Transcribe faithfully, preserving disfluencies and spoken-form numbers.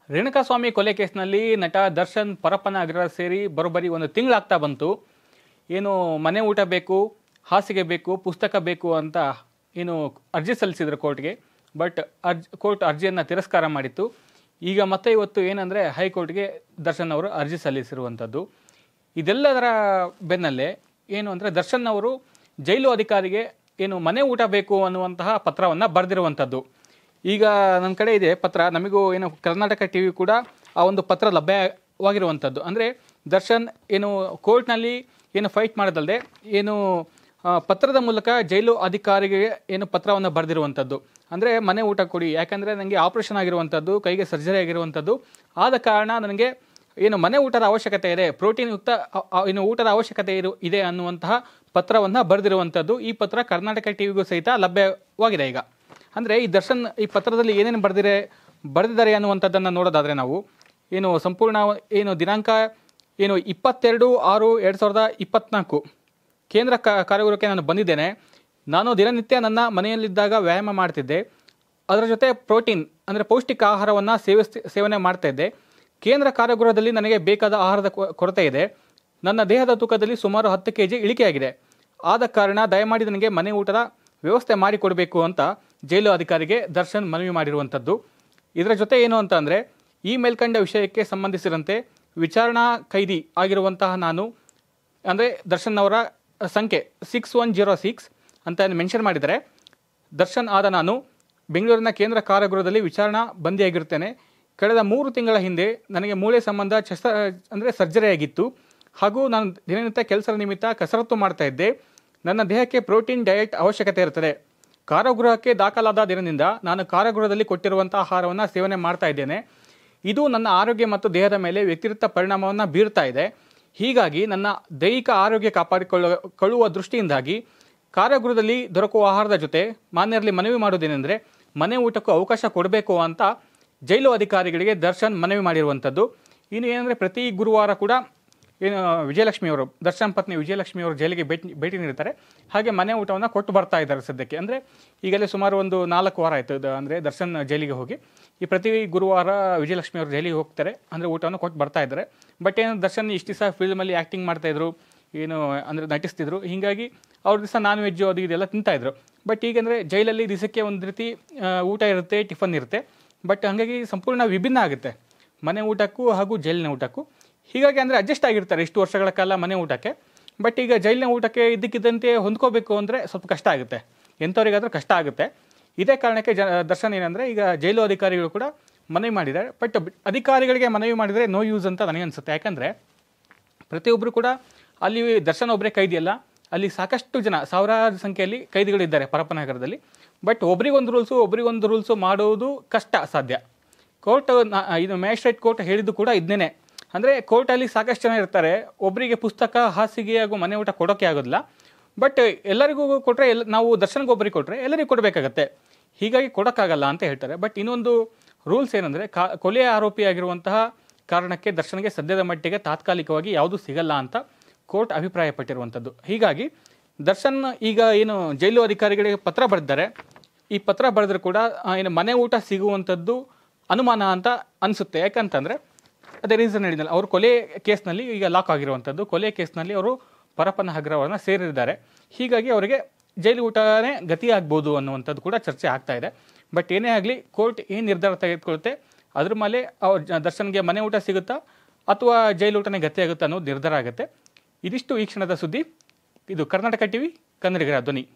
ರೇಣುಕಾಸ್ವಾಮಿ ಕೊಲೆ ಕೇಸ್ನಲ್ಲಿ ನಟ ದರ್ಶನ್ ಪರಪ್ಪನ ಅಗ್ರಹಾರ ಸೇರಿ ಬರೋಬ್ಬರಿ ಒಂದು ತಿಂಗಳಾಗ್ತಾ ಬಂತು. ಏನು ಮನೆ ಊಟ ಬೇಕು, ಹಾಸಿಗೆ ಬೇಕು, ಪುಸ್ತಕ ಬೇಕು ಅಂತ ಏನು ಅರ್ಜಿ ಸಲ್ಲಿಸಿದ್ರು ಕೋರ್ಟ್ಗೆ. ಬಟ್ ಅರ್ಜಿ ಕೋರ್ಟ್ ಅರ್ಜಿಯನ್ನು ತಿರಸ್ಕಾರ ಮಾಡಿತ್ತು. ಈಗ ಮತ್ತೆ ಇವತ್ತು ಏನಂದರೆ ಹೈಕೋರ್ಟ್ಗೆ ದರ್ಶನ್ ಅವರು ಅರ್ಜಿ ಸಲ್ಲಿಸಿರುವಂಥದ್ದು. ಇದೆಲ್ಲದರ ಬೆನ್ನಲ್ಲೇ ಏನು ಅಂದರೆ ದರ್ಶನ್ ಅವರು ಜೈಲು ಅಧಿಕಾರಿಗೆ ಏನು ಮನೆ ಊಟ ಬೇಕು ಅನ್ನುವಂತಹ ಪತ್ರವನ್ನು ಬರೆದಿರುವಂಥದ್ದು. ಈಗ ನನ್ನ ಕಡೆ ಇದೆ ಪತ್ರ. ನಮಗೂ ಏನು ಕರ್ನಾಟಕ ಟಿ ವಿ ಕೂಡ ಆ ಒಂದು ಪತ್ರ ಲಭ್ಯವಾಗಿರುವಂಥದ್ದು. ಅಂದರೆ ದರ್ಶನ್ ಏನು ಕೋರ್ಟ್ನಲ್ಲಿ ಏನು ಫೈಟ್ ಮಾಡೋದಲ್ಲದೆ ಏನು ಪತ್ರದ ಮೂಲಕ ಜೈಲು ಅಧಿಕಾರಿಗೆ ಏನು ಪತ್ರವನ್ನು ಬರೆದಿರುವಂಥದ್ದು. ಅಂದರೆ ಮನೆ ಊಟ ಕೊಡಿ, ಯಾಕಂದರೆ ನನಗೆ ಆಪ್ರೇಷನ್ ಆಗಿರುವಂಥದ್ದು, ಕೈಗೆ ಸರ್ಜರಿ ಆಗಿರುವಂಥದ್ದು, ಆದ ಕಾರಣ ನನಗೆ ಏನು ಮನೆ ಊಟದ ಅವಶ್ಯಕತೆ ಇದೆ, ಪ್ರೋಟೀನ್ ಯುಕ್ತ ಏನು ಊಟದ ಅವಶ್ಯಕತೆ ಇರು ಇದೆ ಅನ್ನುವಂತಹ ಪತ್ರವನ್ನು ಬರೆದಿರುವಂಥದ್ದು. ಈ ಪತ್ರ ಕರ್ನಾಟಕ ಟಿ ವಿಗೂ ಸಹಿತ ಲಭ್ಯವಾಗಿದೆ. ಈಗ ಅಂದರೆ ಈ ದರ್ಶನ್ ಈ ಪತ್ರದಲ್ಲಿ ಏನೇನು ಬರೆದಿರೆ ಬರೆದಿದ್ದಾರೆ ಅನ್ನುವಂಥದ್ದನ್ನು ನೋಡೋದಾದರೆ ನಾವು ಏನು ಸಂಪೂರ್ಣ ಏನು ದಿನಾಂಕ ಏನು ಇಪ್ಪತ್ತೆರಡು ಆರು ಎರಡು ಸಾವಿರದ ಇಪ್ಪತ್ತ್ನಾಲ್ಕು ಕೇಂದ್ರ ಕಾರಾಗೃಹಕ್ಕೆ ನಾನು ಬಂದಿದ್ದೇನೆ. ನಾನು ದಿನನಿತ್ಯ ನನ್ನ ಮನೆಯಲ್ಲಿದ್ದಾಗ ವ್ಯಾಯಾಮ ಮಾಡ್ತಿದ್ದೆ. ಅದರ ಜೊತೆ ಪ್ರೋಟೀನ್ ಅಂದರೆ ಪೌಷ್ಟಿಕ ಆಹಾರವನ್ನು ಸೇವಿಸ್ ಸೇವನೆ ಮಾಡ್ತಾ ಇದ್ದೆ. ಕೇಂದ್ರ ಕಾರಾಗೃಹದಲ್ಲಿ ನನಗೆ ಬೇಕಾದ ಆಹಾರದ ಕೊರತೆ ಇದೆ. ನನ್ನ ದೇಹದ ತೂಕದಲ್ಲಿ ಸುಮಾರು ಹತ್ತು ಕೆ ಜಿ ಇಳಿಕೆಯಾಗಿದೆ. ಆದ ಕಾರಣ ದಯಮಾಡಿ ನನಗೆ ಮನೆ ಊಟದ ವ್ಯವಸ್ಥೆ ಮಾಡಿಕೊಡಬೇಕು ಅಂತ ಜೈಲು ಅಧಿಕಾರಿಗೆ ದರ್ಶನ್ ಮನವಿ ಮಾಡಿರುವಂಥದ್ದು. ಇದರ ಜೊತೆ ಏನು ಅಂತ ಅಂದರೆ ಈ ಮೇಲ್ಕಂಡ ವಿಷಯಕ್ಕೆ ಸಂಬಂಧಿಸಿದಂತೆ ವಿಚಾರಣಾ ಕೈದಿ ಆಗಿರುವಂತಹ ನಾನು ಅಂದರೆ ದರ್ಶನ್ ಅವರ ಸಂಖ್ಯೆ ಸಿಕ್ಸ್ ಒನ್ ಜೀರೋ ಸಿಕ್ಸ್ ಅಂತ ಮೆನ್ಷನ್ ಮಾಡಿದರೆ, ದರ್ಶನ್ ಆದ ನಾನು ಬೆಂಗಳೂರಿನ ಕೇಂದ್ರ ಕಾರಾಗೃಹದಲ್ಲಿ ವಿಚಾರಣಾ ಬಂದಿಯಾಗಿರುತ್ತೇನೆ. ಕಳೆದ ಮೂರು ತಿಂಗಳ ಹಿಂದೆ ನನಗೆ ಮೂಳೆ ಸಂಬಂಧ ಶಸ್ತ್ರ ಅಂದರೆ ಸರ್ಜರಿ ಆಗಿತ್ತು. ಹಾಗೂ ನಾನು ದಿನನಿತ್ಯ ಕೆಲಸದ ನಿಮಿತ್ತ ಕಸರತ್ತು ಮಾಡ್ತಾ ಇದ್ದೆ. ನನ್ನ ದೇಹಕ್ಕೆ ಪ್ರೋಟೀನ್ ಡಯಟ್ ಅವಶ್ಯಕತೆ ಇರುತ್ತದೆ. ಕಾರಾಗೃಹಕ್ಕೆ ದಾಖಲಾದ ದಿನದಿಂದ ನಾನು ಕಾರಾಗೃಹದಲ್ಲಿ ಕೊಟ್ಟಿರುವಂಥ ಆಹಾರವನ್ನು ಸೇವನೆ ಮಾಡ್ತಾ ಇದ್ದೇನೆ. ಇದು ನನ್ನ ಆರೋಗ್ಯ ಮತ್ತು ದೇಹದ ಮೇಲೆ ವ್ಯತಿರಿಕ್ತ ಪರಿಣಾಮವನ್ನು ಬೀರ್ತಾ ಇದೆ. ಹೀಗಾಗಿ ನನ್ನ ದೈಹಿಕ ಆರೋಗ್ಯ ಕಾಪಾಡಿಕೊಳ್ಳುವ ದೃಷ್ಟಿಯಿಂದಾಗಿ ಕಾರಾಗೃಹದಲ್ಲಿ ದೊರಕುವ ಆಹಾರದ ಜೊತೆ ಮಾನ್ಯರಲ್ಲಿ ಮನವಿ ಮಾಡೋದೇನೆಂದರೆ ಮನೆ ಊಟಕ್ಕೂ ಅವಕಾಶ ಕೊಡಬೇಕು ಅಂತ ಜೈಲು ಅಧಿಕಾರಿಗಳಿಗೆ ದರ್ಶನ್ ಮನವಿ ಮಾಡಿರುವಂಥದ್ದು. ಇನ್ನು ಏನಂದರೆ ಪ್ರತಿ ಗುರುವಾರ ಕೂಡ ಏನು ವಿಜಯಲಕ್ಷ್ಮಿಯವರು ದರ್ಶನ್ ಪತ್ನಿ ವಿಜಯಲಕ್ಷ್ಮಿಯವರು ಜೈಲಿಗೆ ಭೇಟಿ ಭೇಟಿ ನೀಡ್ತಾರೆ. ಹಾಗೆ ಮನೆ ಊಟವನ್ನು ಕೊಟ್ಟು ಬರ್ತಾ ಇದ್ದಾರೆ ಸದ್ಯಕ್ಕೆ. ಅಂದರೆ ಈಗಲೇ ಸುಮಾರು ಒಂದು ನಾಲ್ಕು ವಾರ ಆಯಿತು ಅಂದರೆ ದರ್ಶನ್ ಜೈಲಿಗೆ ಹೋಗಿ. ಈ ಪ್ರತಿ ಗುರುವಾರ ವಿಜಯಲಕ್ಷ್ಮಿಯವರು ಜೈಲಿಗೆ ಹೋಗ್ತಾರೆ, ಅಂದರೆ ಊಟವನ್ನು ಕೊಟ್ಟು ಬರ್ತಾ ಇದ್ದಾರೆ. ಬಟ್ ಏನು ದರ್ಶನ್ ಇಷ್ಟು ದಿವಸ ಫಿಲ್ಮಲ್ಲಿ ಆ್ಯಕ್ಟಿಂಗ್ ಮಾಡ್ತಾಯಿದ್ರು, ಏನು ಅಂದರೆ ನಟಿಸ್ತಿದ್ರು. ಹೀಗಾಗಿ ಅವ್ರ ದಿವಸ ನಾನ್ ವೆಜ್ಜು ಅದು ಇದೆಲ್ಲ ತಿಂತಾಯಿದ್ರು. ಬಟ್ ಈಗಂದರೆ ಜೈಲಲ್ಲಿ ದಿವಸಕ್ಕೆ ಒಂದು ರೀತಿ ಊಟ ಇರುತ್ತೆ, ಟಿಫನ್ ಇರುತ್ತೆ. ಬಟ್ ಹಾಗಾಗಿ ಸಂಪೂರ್ಣ ವಿಭಿನ್ನ ಆಗುತ್ತೆ ಮನೆ ಊಟಕ್ಕೂ ಹಾಗೂ ಜೈಲಿನ ಊಟಕ್ಕೂ. ಹೀಗಾಗಿ ಅಂದರೆ ಅಡ್ಜಸ್ಟ್ ಆಗಿರ್ತಾರೆ ಇಷ್ಟು ವರ್ಷಗಳ ಕಾಲ ಮನೆ ಊಟಕ್ಕೆ. ಬಟ್ ಈಗ ಜೈಲಿನ ಊಟಕ್ಕೆ ಇದ್ದಕ್ಕಿದ್ದಂತೆ ಹೊಂದ್ಕೋಬೇಕು ಅಂದರೆ ಸ್ವಲ್ಪ ಕಷ್ಟ ಆಗುತ್ತೆ, ಎಂಥವ್ರಿಗಾದರೂ ಕಷ್ಟ ಆಗುತ್ತೆ. ಇದೇ ಕಾರಣಕ್ಕೆ ಜ ದರ್ಶನ್ ಏನಂದರೆ ಈಗ ಜೈಲು ಅಧಿಕಾರಿಗಳು ಕೂಡ ಮನವಿ ಮಾಡಿದ್ದಾರೆ. ಬಟ್ ಅಧಿಕಾರಿಗಳಿಗೆ ಮನವಿ ಮಾಡಿದರೆ ನೋ ಯೂಸ್ ಅಂತ ನನಗನ್ಸುತ್ತೆ. ಯಾಕಂದರೆ ಪ್ರತಿಯೊಬ್ಬರು ಕೂಡ ಅಲ್ಲಿ ದರ್ಶನ್ ಒಬ್ಬರೇ ಕೈದಿಯಲ್ಲ, ಅಲ್ಲಿ ಸಾಕಷ್ಟು ಜನ ಸಾವಿರಾರು ಸಂಖ್ಯೆಯಲ್ಲಿ ಕೈದಿಗಳಿದ್ದಾರೆ ಪರಪ್ಪನಗರದಲ್ಲಿ. ಬಟ್ ಒಬ್ರಿಗೊಂದು ರೂಲ್ಸು ಒಬ್ರಿಗೊಂದು ರೂಲ್ಸು ಮಾಡೋದು ಕಷ್ಟ ಸಾಧ್ಯ. ಕೋರ್ಟ್ ಇದು ಮ್ಯಾಜಿಸ್ಟ್ರೇಟ್ ಕೋರ್ಟ್ ಹೇಳಿದ್ದು ಕೂಡ ಇದನ್ನೇ. ಅಂದರೆ ಕೋರ್ಟಲ್ಲಿ ಸಾಕಷ್ಟು ಜನ ಇರ್ತಾರೆ, ಒಬ್ಬರಿಗೆ ಪುಸ್ತಕ ಹಾಸಿಗೆ ಹಾಗೂ ಮನೆ ಊಟ ಕೊಡೋಕ್ಕೆ ಆಗೋದಿಲ್ಲ. ಬಟ್ ಎಲ್ಲರಿಗೂ ಕೊಟ್ಟರೆ ಎಲ್ಲ ನಾವು ದರ್ಶನ್ಗೆ ಒಬ್ಬರಿಗೆ ಕೊಟ್ಟರೆ ಎಲ್ಲರಿಗೂ ಕೊಡಬೇಕಾಗತ್ತೆ. ಹೀಗಾಗಿ ಕೊಡೋಕ್ಕಾಗಲ್ಲ ಅಂತ ಹೇಳ್ತಾರೆ. ಬಟ್ ಇನ್ನೊಂದು ರೂಲ್ಸ್ ಏನಂದರೆ ಕಾ ಕೊಲೆಯ ಆರೋಪಿಯಾಗಿರುವಂತಹ ಕಾರಣಕ್ಕೆ ದರ್ಶನ್ಗೆ ಸದ್ಯದ ಮಟ್ಟಿಗೆ ತಾತ್ಕಾಲಿಕವಾಗಿ ಯಾವುದೂ ಸಿಗಲ್ಲ ಅಂತ ಕೋರ್ಟ್ ಅಭಿಪ್ರಾಯಪಟ್ಟಿರುವಂಥದ್ದು. ಹೀಗಾಗಿ ದರ್ಶನ್ ಈಗ ಏನು ಜೈಲು ಅಧಿಕಾರಿಗಳಿಗೆ ಪತ್ರ ಬರೆದಿದ್ದಾರೆ. ಈ ಪತ್ರ ಬರೆದರೂ ಕೂಡ ಏನು ಮನೆ ಊಟ ಸಿಗುವಂಥದ್ದು ಅನುಮಾನ ಅಂತ ಅನಿಸುತ್ತೆ. ಯಾಕಂತಂದರೆ ಅದೇ ರೀಸನ್ ಹೇಳಿದ್ನಲ್ಲ, ಅವರು ಕೊಲೆ ಕೇಸ್ನಲ್ಲಿ ಈಗ ಲಾಕ್ ಆಗಿರುವಂಥದ್ದು. ಕೊಲೆ ಕೇಸ್ನಲ್ಲಿ ಅವರು ಪರಪ್ಪನ ಅಗ್ರಹಾರವನ್ನು ಸೇರಿದ್ದಾರೆ. ಹೀಗಾಗಿ ಅವರಿಗೆ ಜೈಲು ಊಟನೇ ಗತಿಯಾಗ್ಬೋದು ಅನ್ನುವಂಥದ್ದು ಕೂಡ ಚರ್ಚೆ ಆಗ್ತಾ ಇದೆ. ಬಟ್ ಏನೇ ಆಗಲಿ ಕೋರ್ಟ್ ಏನು ನಿರ್ಧಾರ ತೆಗೆದುಕೊಳ್ಳುತ್ತೆ ಅದ್ರ ಮೇಲೆ ಅವ್ರ ದರ್ಶನ್ಗೆ ಮನೆ ಊಟ ಸಿಗುತ್ತಾ ಅಥವಾ ಜೈಲು ಊಟನೇ ಗತಿಯಾಗುತ್ತಾ ಅನ್ನೋದು ನಿರ್ಧಾರ ಆಗುತ್ತೆ. ಇದಿಷ್ಟು ಈ ಕ್ಷಣದ ಸುದ್ದಿ. ಇದು ಕರ್ನಾಟಕ ಟಿವಿ, ಕನ್ನಡಿಗರ ಧ್ವನಿ.